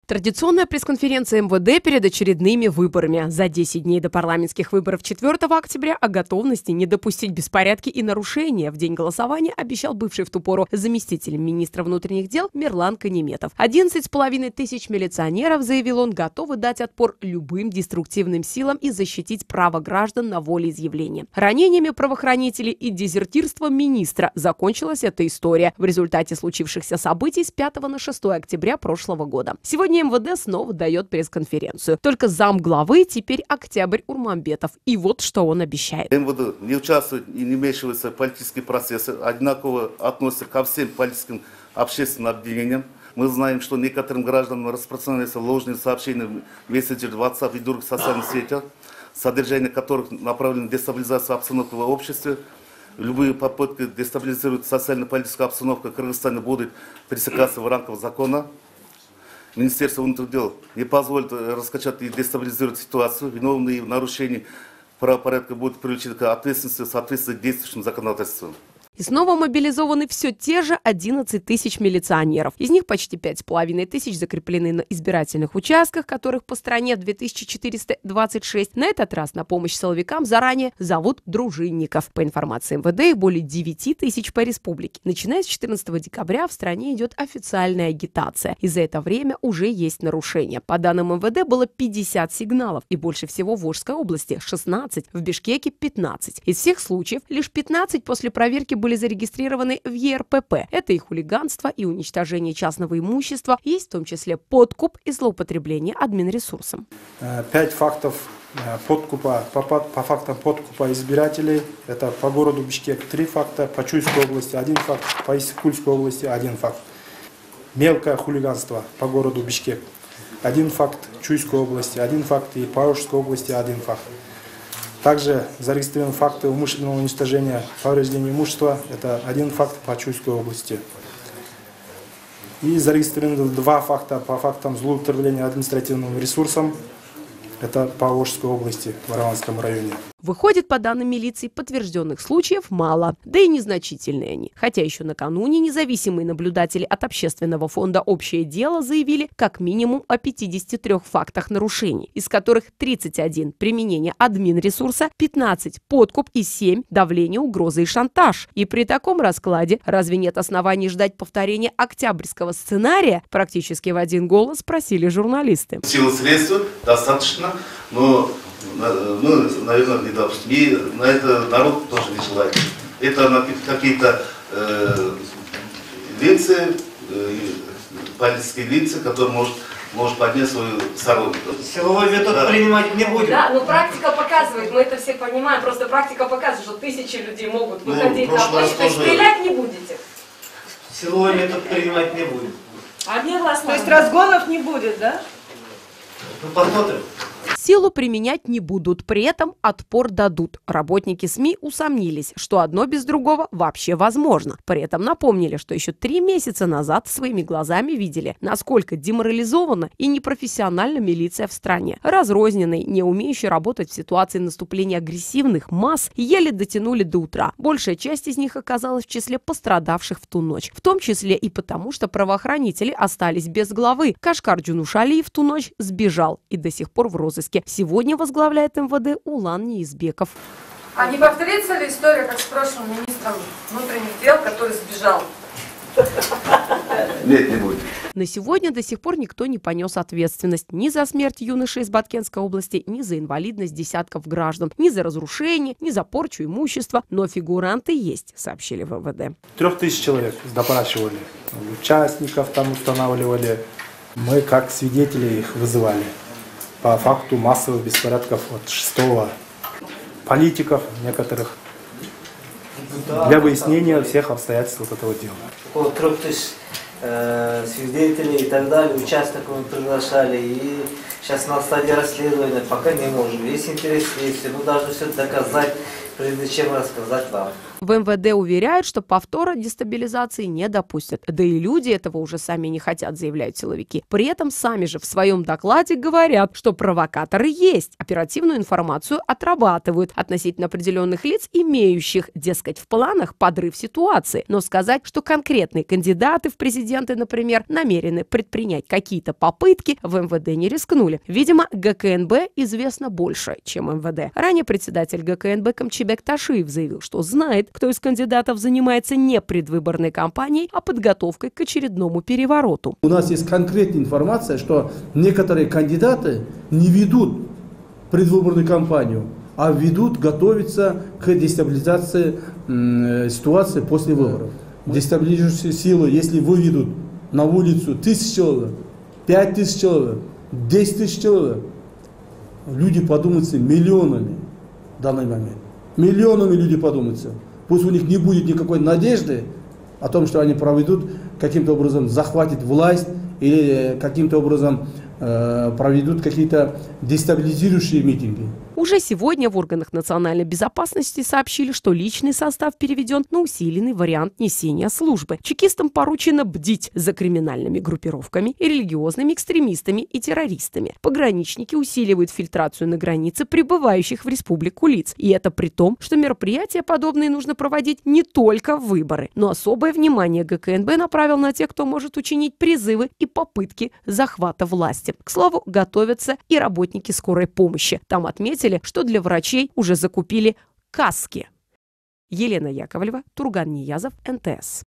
Традиционная пресс-конференция МВД перед очередными выборами. За 10 дней до парламентских выборов 4 октября о готовности не допустить беспорядки и нарушения в день голосования обещал бывший в ту пору заместитель министра внутренних дел Мирлан Канеметов. 11,5 тысяч милиционеров, заявил он, готовы дать отпор любым деструктивным силам и защитить право граждан на волеизъявление. Ранениями правоохранителей и дезертирством министра закончилась эта история в результате случившихся событий с 5 на 6 октября прошлого года. Сегодня МВД снова дает пресс-конференцию. Только замглавы теперь Октябрь Урманбетов. И вот что он обещает. МВД не участвует и не вмешивается в политические процессы, одинаково относится ко всем политическим общественным объединениям. Мы знаем, что некоторым гражданам распространяются ложные сообщения в мессенджерах, WhatsApp и других социальных сетях, содержание которых направлено на дестабилизацию обстановки в обществе. Любые попытки дестабилизировать социально-политическую обстановку в Кыргызстане будут пресекаться в рамках закона. Министерство внутренних дел не позволит раскачать и дестабилизировать ситуацию. Виновные в нарушении правопорядка будут привлечены к ответственности в соответствии с действующим законодательством. И снова мобилизованы все те же 11 тысяч милиционеров. Из них почти 5,5 тысяч закреплены на избирательных участках, которых по стране 2426. На этот раз на помощь силовикам заранее зовут дружинников. По информации МВД, их более 9 тысяч по республике. Начиная с 14 декабря в стране идет официальная агитация. И за это время уже есть нарушения. По данным МВД, было 50 сигналов. И больше всего в Волжской области – 16, в Бишкеке – 15. Из всех случаев лишь 15 после проверки были зарегистрированы в ЕРПП. Это и хулиганство, и уничтожение частного имущества, есть в том числе подкуп и злоупотребление админресурсом. 5 фактов подкупа, по фактам подкупа избирателей. Это по городу Бишкек 3 факта, по Чуйской области 1 факт, по Иссык-Кульской области 1 факт. Мелкое хулиганство по городу Бишкек 1 факт, Чуйской области 1 факт и по Волжской области 1 факт. Также зарегистрированы факты умышленного уничтожения, повреждения имущества. Это 1 факт по Чуйской области. И зарегистрированы 2 факта по фактам злоупотребления административным ресурсом. Это по Волжской области, в Араванском районе. Выходит, по данным милиции, подтвержденных случаев мало, да и незначительные они. Хотя еще накануне независимые наблюдатели от общественного фонда «Общее дело» заявили как минимум о 53 фактах нарушений, из которых 31 – применение админресурса, 15 – подкуп и 7 – давление, угрозы и шантаж. И при таком раскладе разве нет оснований ждать повторения октябрьского сценария? Практически в один голос спросили журналисты. Силы средств достаточно, но наверное, не допустим. И на это народ тоже не желает. Это какие-то лица, политические лица, которые может поднять свою стороннику. Силовой метод принимать не будем. Да, но практика показывает, мы это все понимаем, просто практика показывает, что тысячи людей могут выходить на площадь, то есть стрелять не будете. Силовой метод принимать не будем. А мне властно. То есть разгонов не будет, да? Ну, посмотрим. Силу применять не будут, при этом отпор дадут. Работники СМИ усомнились, что одно без другого вообще возможно. При этом напомнили, что еще 3 месяца назад своими глазами видели, насколько деморализована и непрофессиональна милиция в стране. Разрозненной, не умеющей работать в ситуации наступления агрессивных масс, еле дотянули до утра. Большая часть из них оказалась в числе пострадавших в ту ночь. В том числе и потому, что правоохранители остались без главы. Кашкар Джунушалиев в ту ночь сбежал и до сих пор в розыске. Сегодня возглавляет МВД Улан Неизбеков. А не повторится ли история, как с прошлым министром внутренних дел, который сбежал? Нет, не будет. На сегодня до сих пор никто не понес ответственность ни за смерть юноши из Баткенской области, ни за инвалидность десятков граждан, ни за разрушение, ни за порчу имущества. Но фигуранты есть, сообщили в МВД. 3000 человек допрашивали, участников там устанавливали. Мы как свидетели их вызывали по факту массовых беспорядков от 6-го. Политиков некоторых. Для выяснения всех обстоятельств вот этого дела. Около 3000 свидетелей и так далее, участников мы приглашали. И сейчас на стадии расследования пока не можем. Есть интерес, если мы должны все доказать, прежде чем рассказать вам. В МВД уверяют, что повтора дестабилизации не допустят. Да и люди этого уже сами не хотят, заявляют силовики. При этом сами же в своем докладе говорят, что провокаторы есть. Оперативную информацию отрабатывают относительно определенных лиц, имеющих, дескать, в планах подрыв ситуации. Но сказать, что конкретные кандидаты в президенты, например, намерены предпринять какие-то попытки, в МВД не рискнули. Видимо, ГКНБ известно больше, чем МВД. Ранее председатель ГКНБ Камчибек Ташиев заявил, что знает, кто из кандидатов занимается не предвыборной кампанией, а подготовкой к очередному перевороту. У нас есть конкретная информация, что некоторые кандидаты не ведут предвыборную кампанию, а готовятся к дестабилизации ситуации после выборов. Дестабилизирующие силы, если выведут на улицу 1000 человек, 5000 человек, 10 тысяч человек, люди подумаются миллионами в данный момент. Миллионами люди подумаются. Пусть у них не будет никакой надежды о том, что они проведут, каким-то образом захватят власть или каким-то образом проведут какие-то дестабилизирующие митинги. Уже сегодня в органах национальной безопасности сообщили, что личный состав переведен на усиленный вариант несения службы. Чекистам поручено бдить за криминальными группировками и религиозными экстремистами и террористами. Пограничники усиливают фильтрацию на границе прибывающих в республику лиц. И это при том, что мероприятия подобные нужно проводить не только в выборы. Но особое внимание ГКНБ направил на тех, кто может учинить призывы и попытки захвата власти. К слову, готовятся и работники скорой помощи. Там отметили, что для врачей уже закупили каски. Елена Яковлева, Турган Ниязов, НТС.